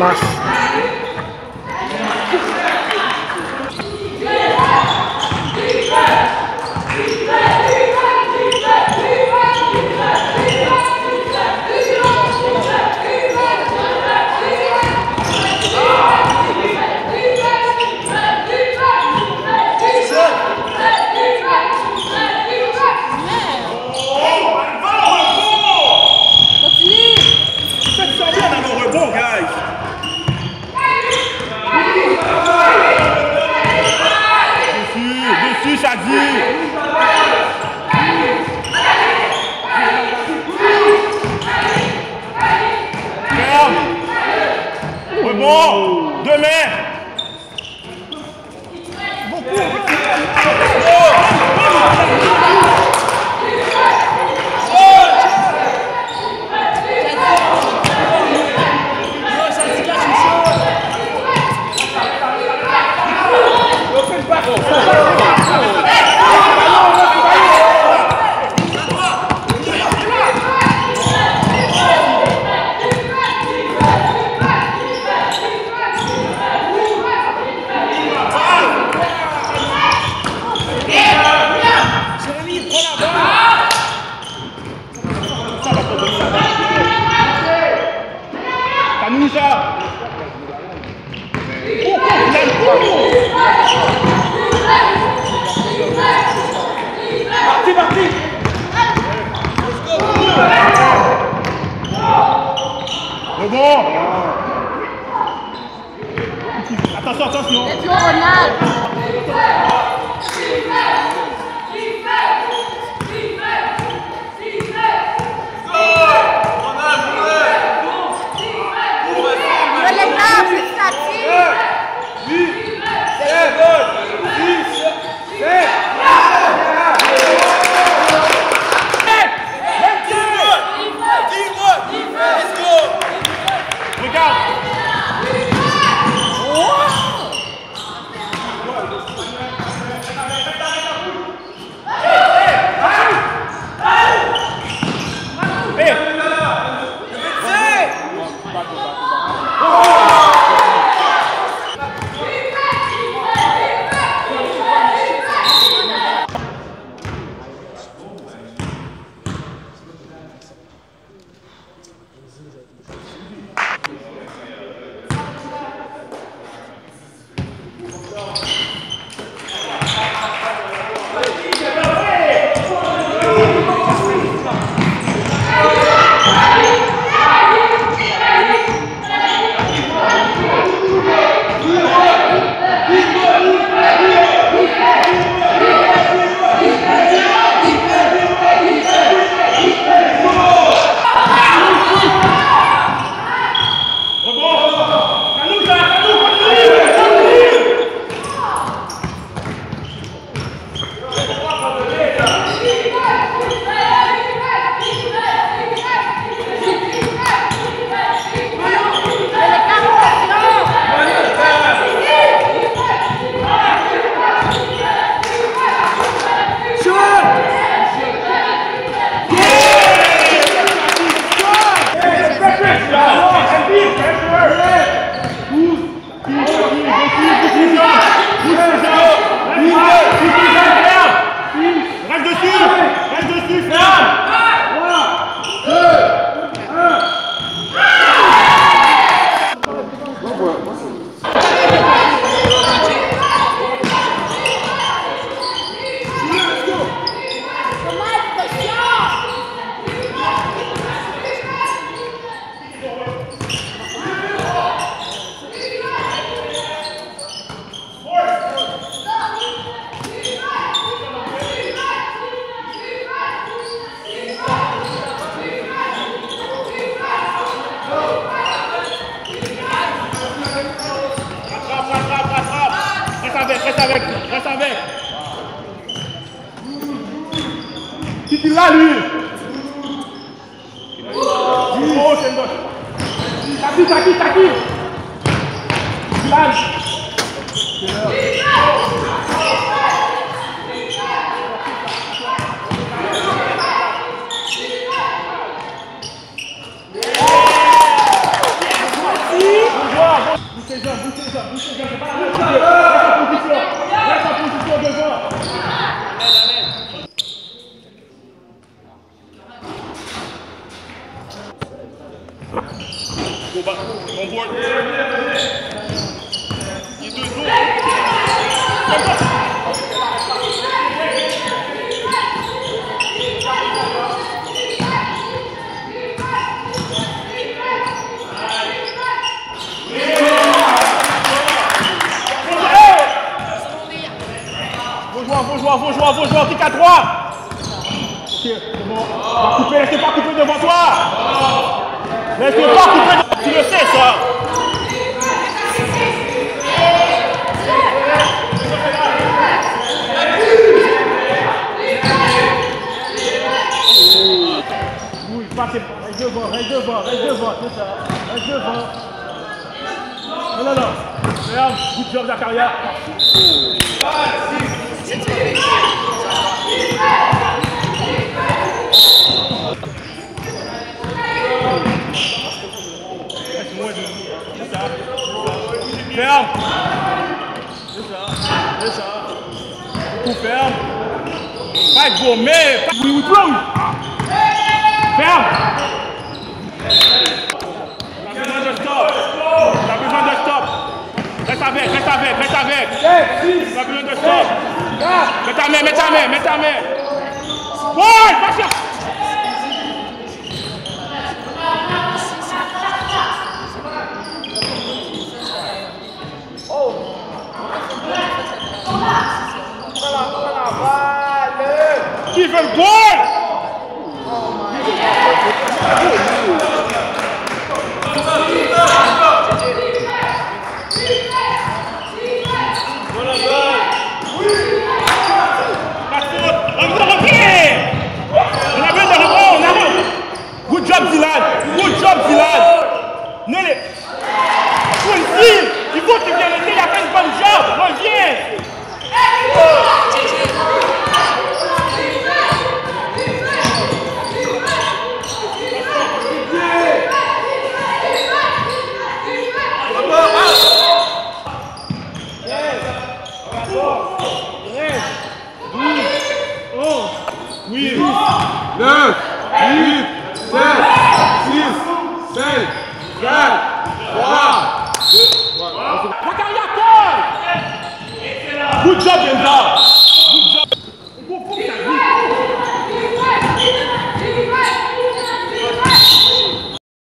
match. Bon, deux mains. Attention, attention. Let's go, Ronald. Reste avec. Titi là, lui. Oh, c'est une bonne. Taki. Lâche. tes jambes, c'est pas la même chose. Reste en position devant. Go back, on board. Il est deux dos. Faut jouer, kick à droite. Ok, c'est bon. Laissez pas couper devant toi. Laissez pas couper devant toi. Tu le sais, ça. Oui, passez. Reste devant, c'est ça. Reste devant. Non. Regarde, good job, Zakaria. Ferme. C'est ça. Tout ferme. Pas de gommer. Oui, ferme. T'as besoin de stop. Reste avec. T'as besoin de stop. Mets ta main. Ouais, pas ça. Qui veut le goal?